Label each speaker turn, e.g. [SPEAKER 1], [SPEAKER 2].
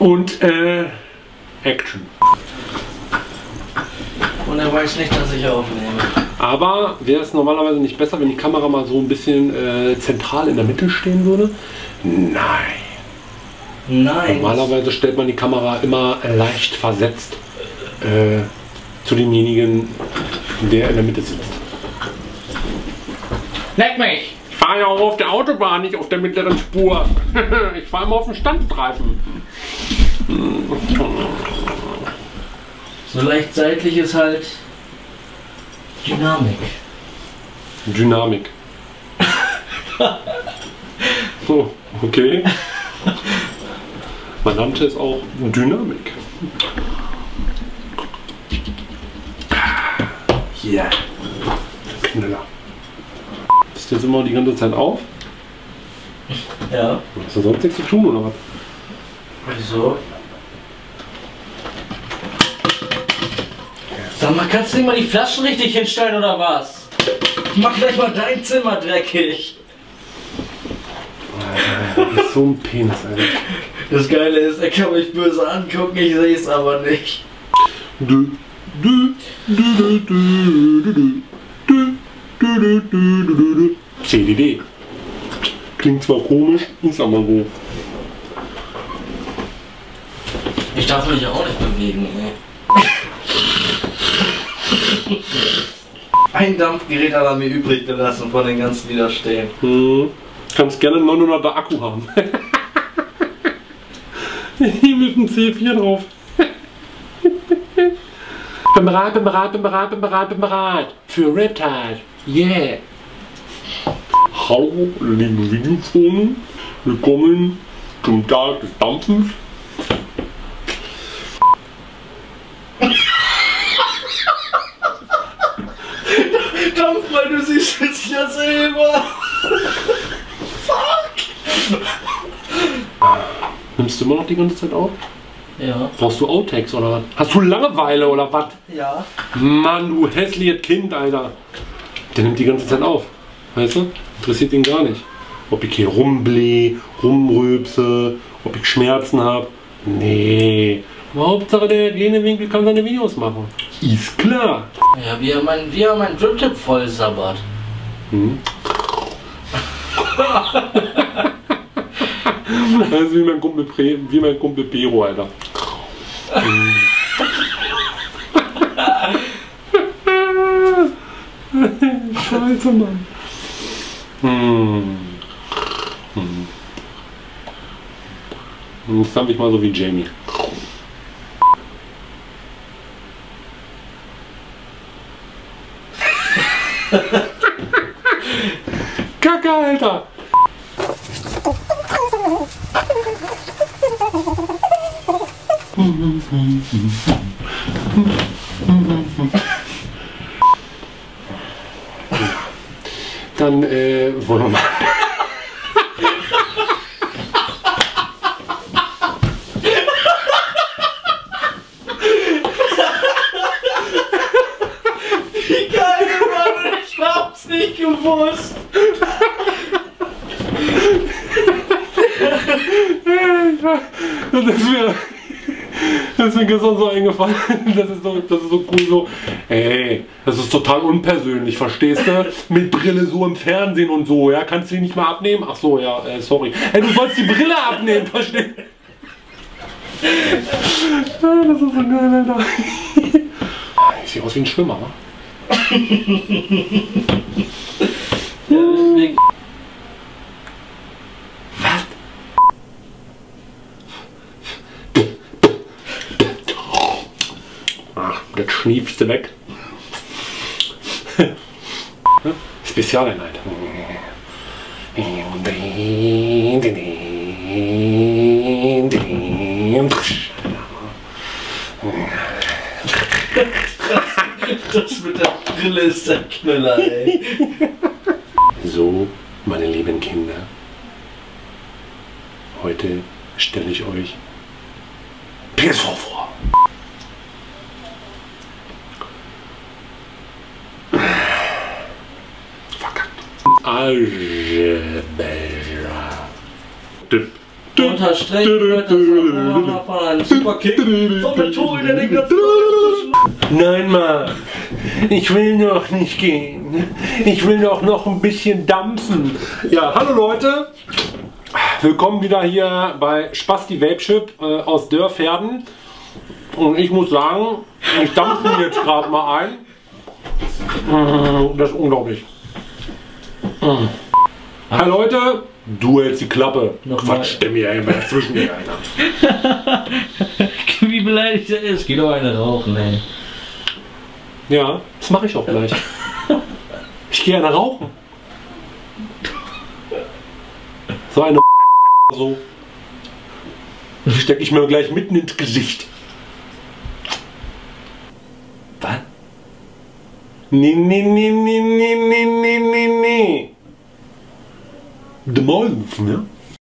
[SPEAKER 1] Und Action.
[SPEAKER 2] Und er weiß nicht, dass ich aufnehme.
[SPEAKER 1] Aber wäre es normalerweise nicht besser, wenn die Kamera mal so ein bisschen zentral in der Mitte stehen würde? Nein.
[SPEAKER 2] Nein.
[SPEAKER 1] Normalerweise stellt man die Kamera immer leicht versetzt zu demjenigen, der in der Mitte sitzt.
[SPEAKER 2] Leck mich!
[SPEAKER 1] Ich fahre ja auch auf der Autobahn, nicht auf der mittleren Spur. Ich fahre immer auf dem Standstreifen.
[SPEAKER 2] So leicht seitlich ist halt Dynamik.
[SPEAKER 1] Dynamik. Oh, okay. Man nannte es auch Dynamik. Ja. Knaller. Bist du jetzt immer die ganze Zeit auf?
[SPEAKER 2] Ja.
[SPEAKER 1] Hast du sonst nichts zu tun oder was?
[SPEAKER 2] Wieso? Sag mal, kannst du nicht mal die Flaschen richtig hinstellen oder was? Ich mach gleich mal dein Zimmer dreckig.
[SPEAKER 1] Alter, das ist so ein Penis, Alter.
[SPEAKER 2] Das Geile ist, er kann mich böse angucken, ich sehe es aber nicht.
[SPEAKER 1] CDD. Klingt zwar komisch, ist aber so.
[SPEAKER 2] Ich darf mich ja auch nicht bewegen, ey. Ein Dampfgerät hat er mir übrig gelassen von den ganzen, die da stehen.
[SPEAKER 1] Kannst gerne einen 900er Akku haben. Hier mit dem C4 drauf. Bin bereit. Für Riptide. Yeah. Hallo, liebe Videofreunde. Willkommen zum Tag des Dampfens.
[SPEAKER 2] Dampf mal, du siehst es ja selber. Fuck.
[SPEAKER 1] Nimmst du immer noch die ganze Zeit auf?
[SPEAKER 2] Ja.
[SPEAKER 1] Brauchst du Outtakes oder was? Hast du Langeweile oder was?
[SPEAKER 2] Ja.
[SPEAKER 1] Mann, du hässliches Kind, Alter. Der nimmt die ganze Zeit auf. Weißt du? Interessiert ihn gar nicht. Ob ich hier rumblee, rumrülpse, ob ich Schmerzen habe. Nee. Aber Hauptsache der Hygienewinkel kann seine Videos machen. Ist klar.
[SPEAKER 2] Ja, wie er mein Drip-Tip voll sabbert.
[SPEAKER 1] Das ist wie mein Kumpel Pero, Alter. Scheiße, Mann. Jetzt dampf ich mal so wie Jamie. Kacke, Alter! Dann wollen wir mal.
[SPEAKER 2] Wie geil, Mann, ich hab's nicht gewusst.
[SPEAKER 1] Das ist mir gestern so eingefallen. Das ist so cool so. Ey, das ist total unpersönlich, verstehst du? Mit Brille so im Fernsehen und so, ja? Kannst du die nicht mal abnehmen? Ach so, ja, sorry. Ey, du sollst die Brille abnehmen, verstehst du? Das ist so geil, Alter. Ich sehe aus wie ein Schwimmer, wa?
[SPEAKER 2] Ja, deswegen.
[SPEAKER 1] Ach, das schniefste weg. Spezialeinheit.
[SPEAKER 2] Das mit der Brille ist der Knüller, ey.
[SPEAKER 1] So, meine lieben Kinder, heute stelle ich euch PSV vor. Verkackt. Algebra.
[SPEAKER 2] Unterstrich wird das von Superkick von der Tore, der den ganzen
[SPEAKER 1] Nein, Mann, ich will noch nicht gehen. Ich will doch noch ein bisschen dampfen. Ja, hallo Leute. Willkommen wieder hier bei Spasti Vapeship aus Dörferden. Und ich muss sagen, ich dampfe ihn jetzt gerade mal ein. Das ist unglaublich. Hi Leute, du hältst die Klappe. Quatsch, der mir immer dazwischen, Alter.
[SPEAKER 2] Wie beleidigt er ist. Geh doch eine rauchen, ey.
[SPEAKER 1] Ja, das mache ich auch gleich. Ich gehe eine rauchen. So eine so. Die stecke ich mir gleich mitten ins Gesicht.
[SPEAKER 2] Was?
[SPEAKER 1] Nee. De Maulwurfen, ja?